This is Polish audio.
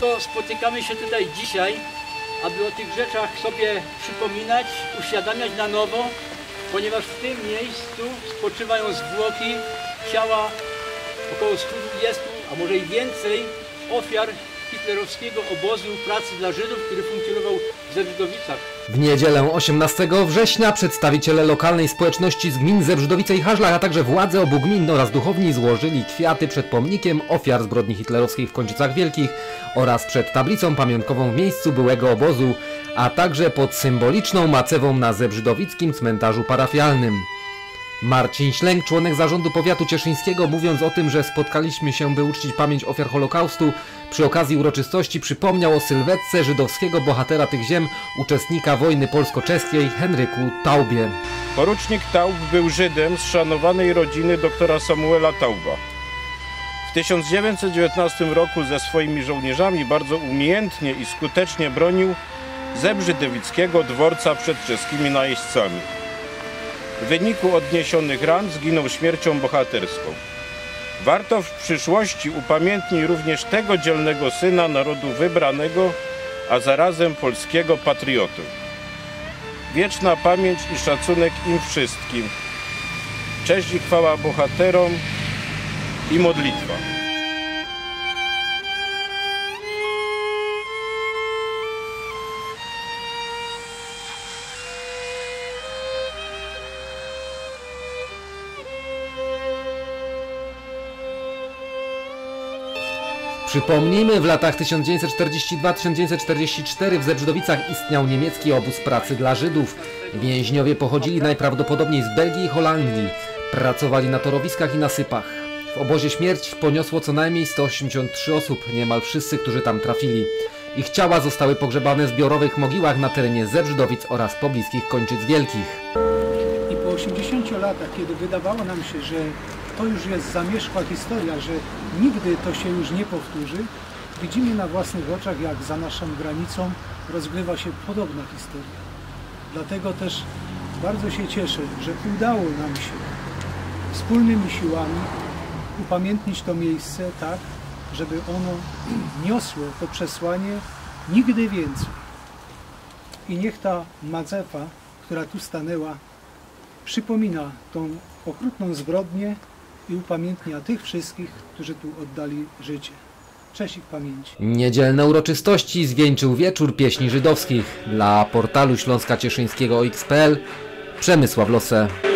Dlatego spotykamy się tutaj dzisiaj, aby o tych rzeczach sobie przypominać, uświadamiać na nowo, ponieważ w tym miejscu spoczywają zwłoki ciała około 120, a może i więcej ofiar hitlerowskiego obozu pracy dla Żydów, który funkcjonował w Zebrzydowicach. W niedzielę 18 września przedstawiciele lokalnej społeczności z gmin Zebrzydowice i Hażlach, a także władze obu gmin oraz duchowni złożyli kwiaty przed pomnikiem ofiar zbrodni hitlerowskiej w Kończycach Wielkich oraz przed tablicą pamiątkową w miejscu byłego obozu, a także pod symboliczną macewą na zebrzydowickim cmentarzu parafialnym. Marcin Ślęg, członek zarządu powiatu cieszyńskiego, mówiąc o tym, że spotkaliśmy się, by uczcić pamięć ofiar Holokaustu, przy okazji uroczystości przypomniał o sylwetce żydowskiego bohatera tych ziem, uczestnika wojny polsko-czeskiej, Henryku Taubie. Porucznik Taub był Żydem z szanowanej rodziny doktora Samuela Tauba. W 1919 roku ze swoimi żołnierzami bardzo umiejętnie i skutecznie bronił zebrzydowickiego dworca przed czeskimi najeźdźcami. W wyniku odniesionych ran zginął śmiercią bohaterską. Warto w przyszłości upamiętnić również tego dzielnego syna narodu wybranego, a zarazem polskiego patriotu. Wieczna pamięć i szacunek im wszystkim. Cześć i chwała bohaterom i modlitwa. Przypomnijmy, w latach 1942-1944 w Zebrzydowicach istniał niemiecki obóz pracy dla Żydów. Więźniowie pochodzili najprawdopodobniej z Belgii i Holandii. Pracowali na torowiskach i nasypach. W obozie śmierć poniosło co najmniej 183 osób, niemal wszyscy, którzy tam trafili. Ich ciała zostały pogrzebane w zbiorowych mogiłach na terenie Zebrzydowic oraz pobliskich Kończyc Wielkich. I po 80 latach, kiedy wydawało nam się, że to już jest zamierzchła historia, że nigdy to się już nie powtórzy, widzimy na własnych oczach, jak za naszą granicą rozgrywa się podobna historia. Dlatego też bardzo się cieszę, że udało nam się wspólnymi siłami upamiętnić to miejsce tak, żeby ono niosło to przesłanie nigdy więcej. I niech ta macewa, która tu stanęła, przypomina tą okrutną zbrodnię i upamiętnia tych wszystkich, którzy tu oddali życie. Cześć ich pamięci. Niedzielne uroczystości zwieńczył wieczór pieśni żydowskich. Dla portalu Śląska Cieszyńskiego OX.pl Przemysław Lose.